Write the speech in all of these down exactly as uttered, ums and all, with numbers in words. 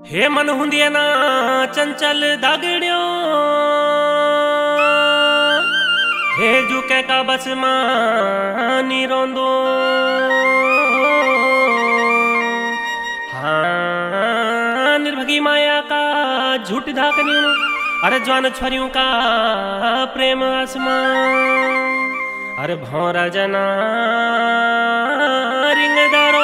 हे मन हुंदिया ना चंचल दागड़ियों, हे जुके का बस मानी रोंदो। हाँ निर्भगी माया का झूठ धाकनियों, अरे जवान छोरियों का प्रेम आसमान। अरे भौरा जना रिंगदारो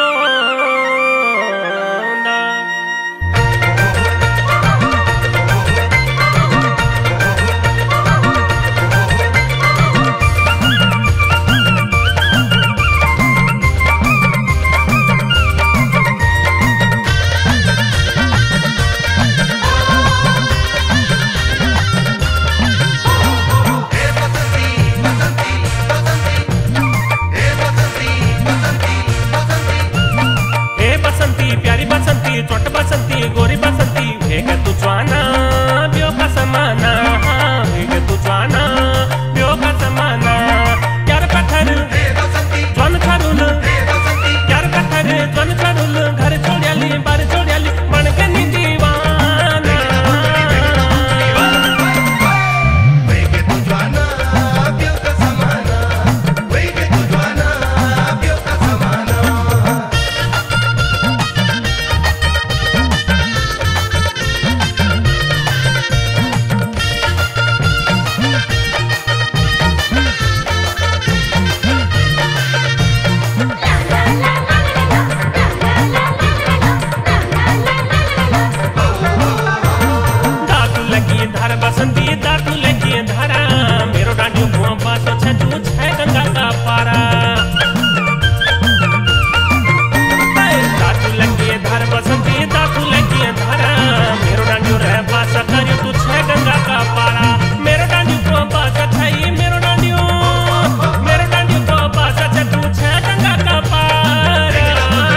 प्यारी बसंती चोट बसंती गोरी बसंती वेग तू ज्वाना ब्यो का समाना। वेग तू ज्वाना ब्यो का समाना। प्यार पत्थर ज्वान छरुल प्यार पत्थर ज्वान छरुल घर छोड़ियाली बार छोड़ियाली मन के नी दीवाना। वेग तू ज्वाना ब्यो का समाना। वेग तू ज्वाना ब्यो का समाना। धार बसंती दातु लगी धारा मेरो डांडियो कुआं बासो छजू छह गंगा का पारा। दातु लगी धार बसंती दातु लगी धारा मेरो डांडियो रह बासा करियो तू छह गंगा का पारा। मेरो डांडियो कुआं बासा छई मेरो डांडियो मेरो डांडियो को बासा छजू छह गंगा का पारा।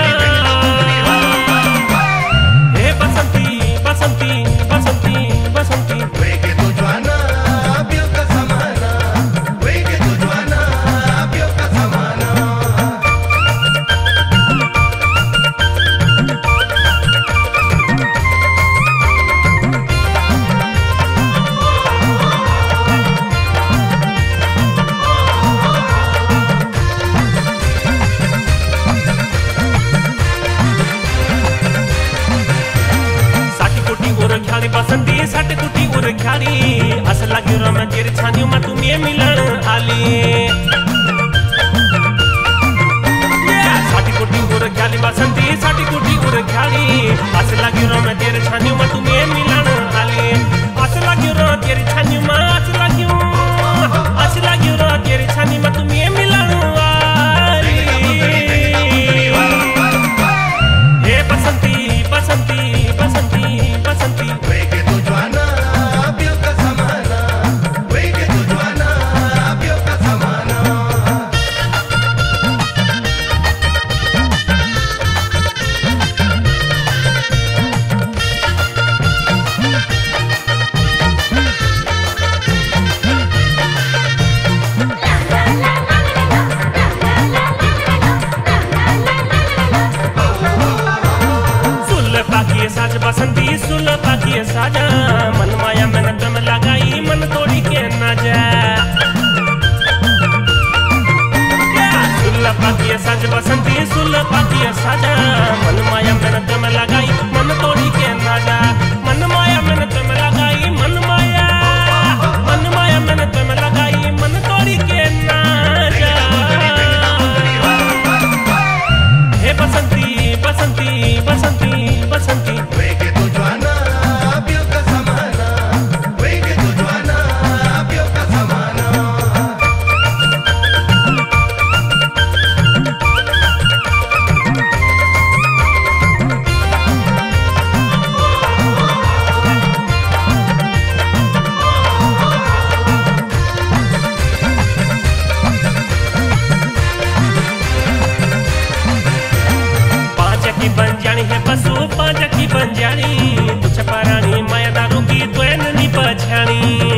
हे बसंती बसंती बसंती बसंती वेग तू ज्वाना ब्यो का समाना। वेग तू ज्वाना ब्यो का समाना। साटी कुटी उर ख्याली बसंती साटी कुटी उर ख्याली अस लगी रो मैं तेरी छानियों में तुम्हें मिलन आली। साटी कुटी उर ख्याली बसंती साटी कुटी उर ख्याली अस लगी रो मैं तेरी छानियों में तुम्हें मिलन आली। अस लगी रो तेरी छानियों में अस लगी अस लगी रो तेरी छानी में तुम्हें मिलन आली। हे बसंती बसंती बसंती बसंती वेग तू ज्वाना ब्यो का समाना। वेग तू ज्वाना ब्यो का समाना। साज बसंती सुल पाकिए साजा मन माया मन दम लगाई मन तोड़ी के ना जा। सुल पाकिए साज बसंती सुल पाकिए साजा मन माया मन दम लगाई मन तोड़ी के ना जा। मन माया मन दम लगाई मन माया मन माया मन दम लगाई मन तोड़ी के ना जा। हे बसंती बसंती बसंती बसंती वेग तू ज्वाना ब्यो का समाना। वेग तू ज्वाना ब्यो का समाना। पांच की बन जानी है बसु पांच की बन जानी कुछ परानी माया दारू की तो नहीं पछानी।